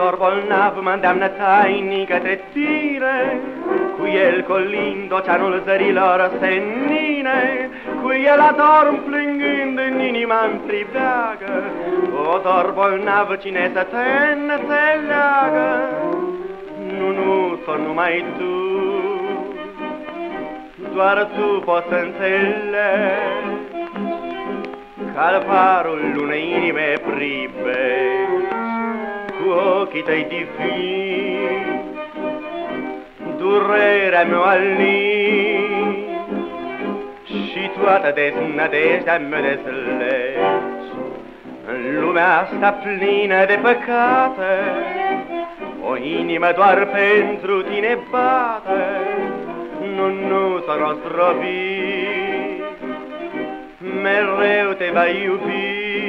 dor bolnav mă îndeamnă tainic către tine, cu el colind oceanul zărilor senine, cu el adorm plângând în inima-mi pribeagă. O dor bolnav, cine să te înțeleagă? Nu, tot numai tu, doar tu poți să înțelegi calvarul unei inime pribești cu ochii tăi divini, durerea mea alin și toată deznădejdea mea dezlegi. În lumea asta plină de păcate, o inimă doar pentru tine bate. Nu s-o rozdrobi, mereu te va iubi,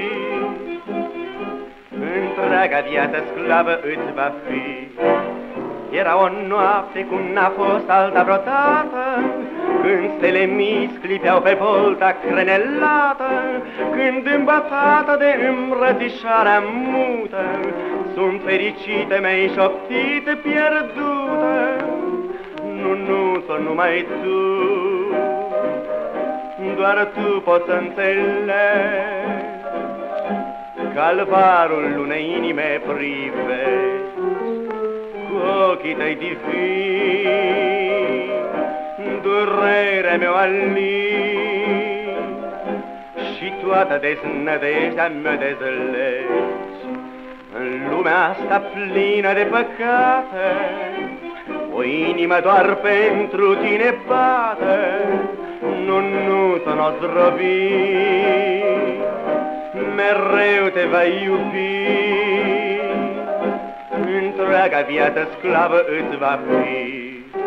întreaga viață sclavă îți va fi. Era o noapte cum n-a fost alta vreodată, când stele mici clipeau pe volta crenelată, când îmbătată de îmbrățișarea mută, sunt fericite mi-ai șoptit pierdută. Nu, tot numai tu, doar tu poți să înțelegi calvarul unei inime privești cu ochii tăi divini, durerea mea alin și toată deznădejdea mea dezlegi. În lumea asta plină de păcate, o inimă doar pentru tine bate. Nu să n-o zdrobi, mereu te va iubi, întreaga viață sclavă îți va fi.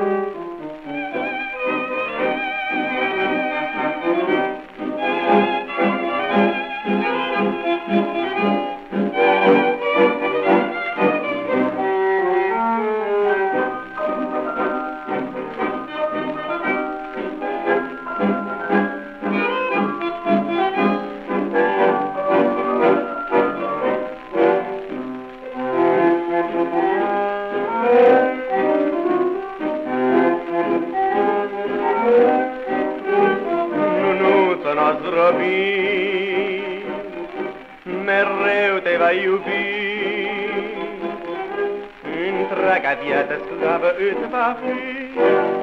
Mereu te va iubi, întreaga viață sclavă îți va fi.